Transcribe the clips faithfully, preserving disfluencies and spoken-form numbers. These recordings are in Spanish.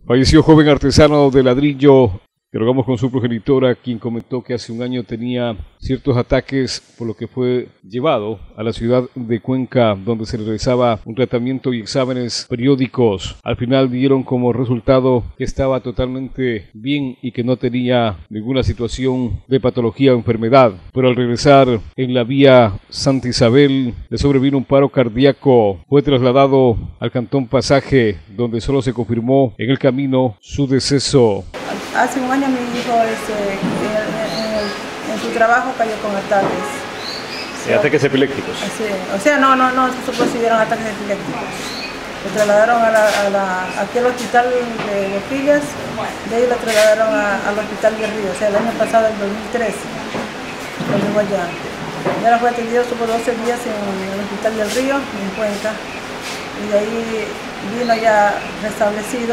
Falleció joven artesano de ladrillo. Dialogamos con su progenitora, quien comentó que hace un año tenía ciertos ataques, por lo que fue llevado a la ciudad de Cuenca, donde se le realizaba un tratamiento y exámenes periódicos. Al final dieron como resultado que estaba totalmente bien y que no tenía ninguna situación de patología o enfermedad. Pero al regresar en la vía Santa Isabel, le sobrevino un paro cardíaco. Fue trasladado al Cantón Pasaje, donde solo se confirmó en el camino su deceso. Hace un año mi hijo este, en, en, en su trabajo cayó con ataques. ¿Y ataques epilépticos? Sí, o sea, no, no, no se consideran ataques epilépticos. Lo trasladaron a la, a la, aquí al hospital de Boquillas, de ahí lo trasladaron a, al hospital de Río, o sea, el año pasado, en dos mil trece, lo mismo allá. Ya fue atendido, estuvo doce días en el hospital del Río, en Cuenca, y de ahí vino ya restablecido.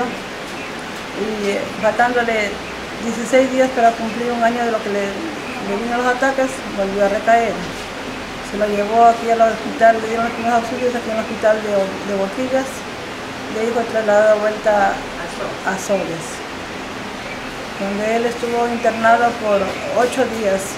Y faltándole dieciséis días para cumplir un año de lo que le, le vino los ataques, volvió a recaer. Se lo llevó aquí al hospital, le dieron los primeros auxilios aquí en el hospital de, de Boquillas, de ahí fue trasladado de vuelta a Soles, donde él estuvo internado por ocho días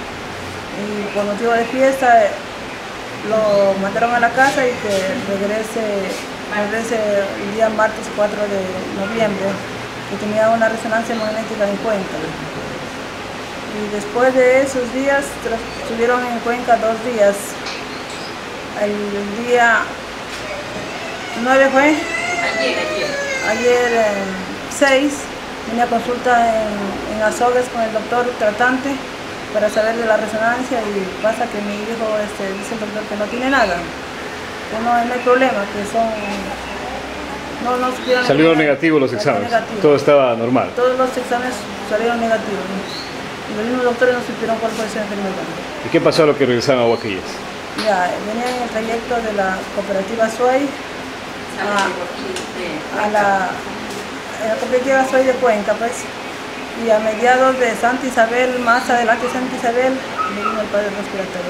y por motivo de fiesta lo mandaron a la casa y que regrese, regrese el día martes cuatro de noviembre. Que tenía una resonancia magnética en Cuenca. Y después de esos días, estuvieron en Cuenca dos días. El día nueve fue, ayer, ayer. ayer eh, seis, tenía consulta en, en Azogues con el doctor tratante para saber de la resonancia y pasa que mi hijo, este, dice el doctor que no tiene nada, que no, no hay problema, que son... No, no salieron negativos los exámenes, negativo. Todo estaba normal. Todos los exámenes salieron negativos. Y los mismos doctores no supieron cuál fue esa enfermedad. ¿Y qué pasó a lo que regresaron a Boquillas? Ya, venía en el trayecto de la cooperativa Suey a, a, la, a la cooperativa Suey de Cuenca, pues. Y a mediados de Santa Isabel, más adelante de Santa Isabel, me vino el padre respiratorio.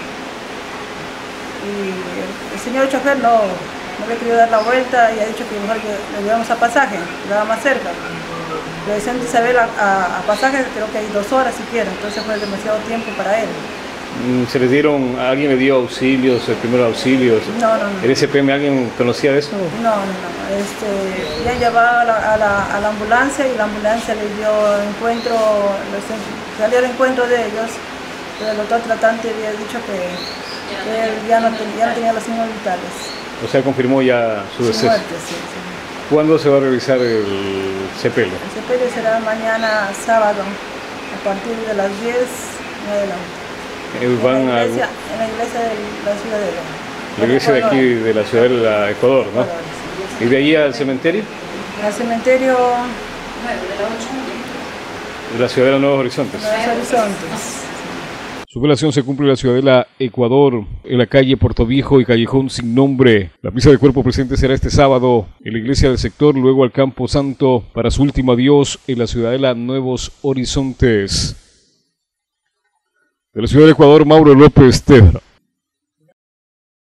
Y el, el señor chofer no... No había querido dar la vuelta y ha dicho que mejor le llevamos a Pasaje, le daba más cerca. Pero de Santa Isabel a, a, a Pasaje creo que hay dos horas siquiera, entonces fue demasiado tiempo para él. ¿Se les dieron, alguien le dio auxilios, el primer auxilio? No, no, no. ¿El S P M alguien conocía de eso? No, no, no. Este, ya llevaba a la, a, la, a la ambulancia y la ambulancia le dio encuentro, salió al encuentro de ellos, pero el doctor tratante había dicho que, que él ya no, ya no tenía los signos vitales. O sea, confirmó ya su deceso. Muerte, sí, sí. ¿Cuándo se va a realizar el sepelio? El sepelio será mañana sábado, a partir de las diez en adelante. Eh, van en, la iglesia, a... en la iglesia de la Ciudadela. La iglesia de aquí, de la ciudad de Ecuador, ¿no? Ecuador, sí. ¿Y de ahí al cementerio? Al cementerio... De la ciudad de Nuevos Horizontes. Nuevos Horizontes. Su velación se cumple en la Ciudadela Ecuador, en la calle Puerto Viejo y Callejón Sin Nombre. La misa de cuerpo presente será este sábado en la iglesia del sector, luego al Campo Santo para su último adiós en la Ciudadela Nuevos Horizontes. De la ciudad de Ecuador, Mauro López Tebra.